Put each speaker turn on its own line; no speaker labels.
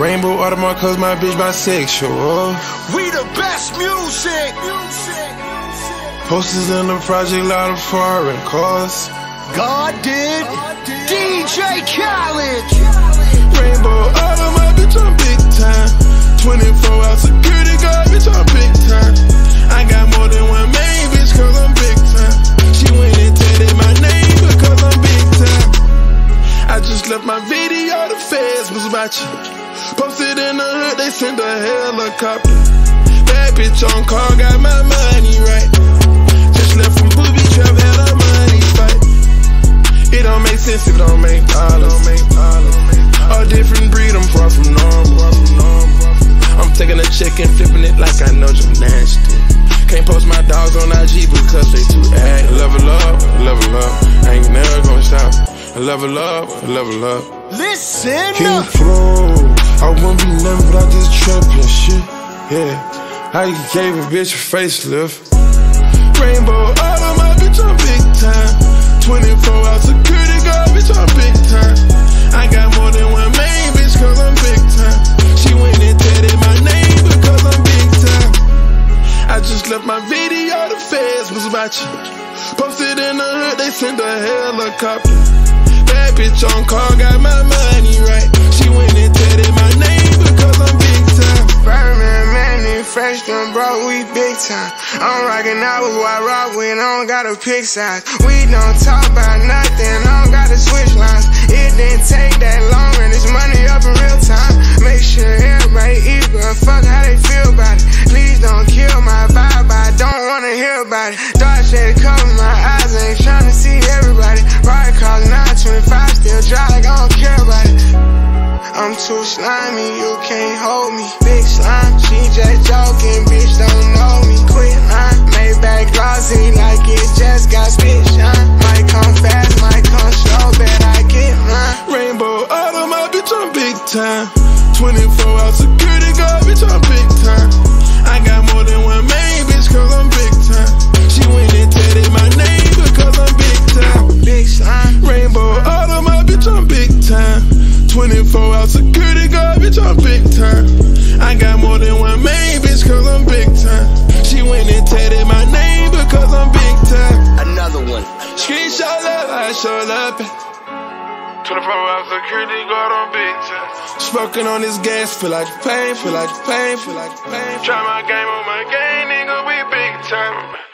Rainbow Audemars cause my bitch bisexual.
We the best music.
Posters in the project, lot of foreign cars.
God did. DJ Khaled.
Rainbow Audemars, bitch, I'm big time. 24-hour security guard, bitch, I'm big time. I got more than one main bitch cause I'm big time. She went and tatted my name because I'm big time. I just left my video, the feds was watching. Posted in the hood, they sent a helicopter. Bad bitch on call, got my money right. Just left from Booby Trap, had a money fight. It don't make sense if it don't make dollars. A different breed, I'm far from normal. I'm taking a check and flipping it like I know gymnastics. Can't post my dogs on IG because they too active. Level up, I ain't never gonna stop. Level up.
Listen
King
up.
Flow, I wouldn't be nothing without this trap and shit. Yeah, I gave a bitch a facelift. Rainbow Audemars, bitch, I'm big time. 24-hour security guard, bitch, I'm big time. I got more than one main bitch cause I'm big time. She went and tatted my name because I'm big time. I just left my video, the feds was watching. Posted in the hood, they sent a helicopter. Bad bitch on call, got my money right. She went and tatted my name because I'm big time.
Birdman, Manny, fresh done bro, we big time. I'm rockin' out with who I rock with, I don't gotta pick sides. We don't talk about nothing, I don't gotta switch lines. It didn't take that long and it's money up in real time. Make sure everybody equal and fuck how they feel about it. Please don't kill my vibe, I don't wanna hear about it. Dark shade cover my eyes, I ain't tryna see everybody. Ride cars 925, still dry like I don't care about it. I'm too slimy, you can't hold me. Big slime, she just joking, bitch don't know me. Quit line, made back glossy like it just got spit shine. Might come fast, might come slow, bet I get mine.
Rainbow Audemars, bitch, I'm big time. 24-hour security guard, bitch, I'm big time. I got more than one main bitch cause I'm big time. She went and tatted my name because I'm big time.
Big slime.
Rainbow Audemars, bitch, I'm big time. 24-hour security guard, bitch, I'm big time. I got more than one main bitch cause I'm big time. She went and tatted my name because I'm big time.
Another one.
Screenshot love, I show up. 24-hour security guard, I'm big time. Smoking on this gas, feel like pain. Try my game on my game, nigga, we big time.